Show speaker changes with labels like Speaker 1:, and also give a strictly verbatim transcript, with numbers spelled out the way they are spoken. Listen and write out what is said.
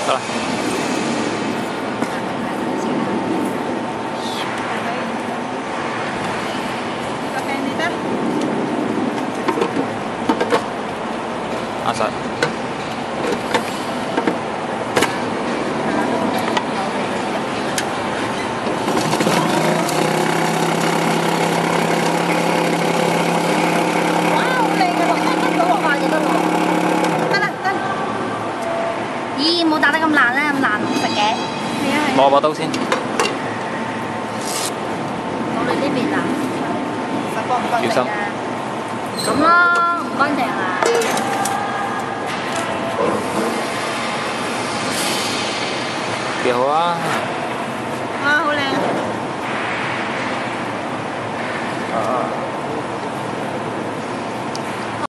Speaker 1: 得啦。阿實。
Speaker 2: 咦，冇打得咁爛咧，咁難食嘅。係啊係。
Speaker 1: 攞把刀先。
Speaker 2: 我哋呢邊啊，
Speaker 1: 小心。
Speaker 2: 咁咯，唔乾淨